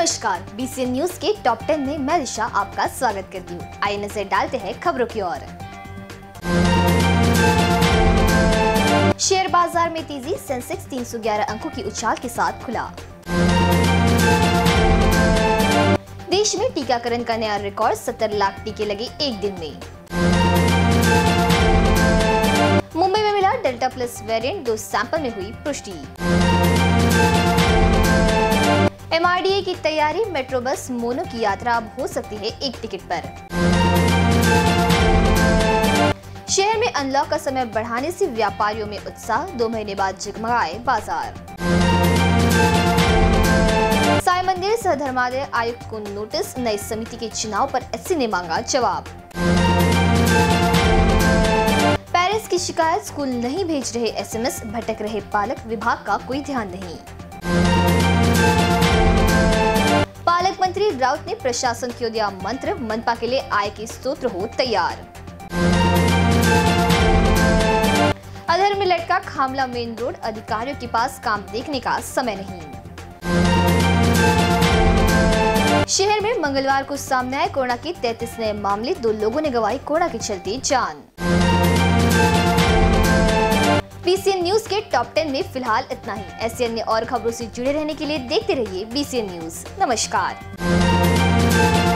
नमस्कार, BCN news के top 10 में मैं दिशा आपका स्वागत करती हूँ। आइए नजर डालते हैं खबरों की ओर। शेयर बाजार में तेजी, सेंसेक्स 311 अंकों की उछाल के साथ खुला। देश में टीकाकरण का नया रिकॉर्ड, 70 लाख टीके लगे एक दिन में। मुंबई में मिला डेल्टा प्लस वेरिएंट, 2 सैंपल में हुई पुष्टि। MRDA की तैयारी, मेट्रो बस मोनो की यात्रा अब हो सकती है एक टिकट पर। शहर में अनलॉक का समय बढ़ाने से व्यापारियों में उत्साह, 2 महीने बाद जगमगाए बाजार। साई मंदिर सहधर्मादाय आयुक्त को नोटिस, नई समिति के चुनाव पर एससी ने मांगा जवाब। पेरेंट्स की शिकायत, स्कूल नहीं भेज रहे SMS, भटक रहे पालक, विभाग का कोई ध्यान नहीं। पालक मंत्री राउत ने प्रशासन को दिया मंत्र, मनपा के लिए आय के स्रोत हो तैयार। अधर में लटका खामला मेन रोड, अधिकारियों के पास काम देखने का समय नहीं। शहर में मंगलवार को सामने आए कोरोना के 33 नए मामले, 2 लोगों ने गंवाई कोरोना के चलते जान। बीसीएन न्यूज के टॉप 10 में फिलहाल इतना ही। ऐसी अन्य और खबरों से जुड़े रहने के लिए देखते रहिए बीसीएन न्यूज। नमस्कार।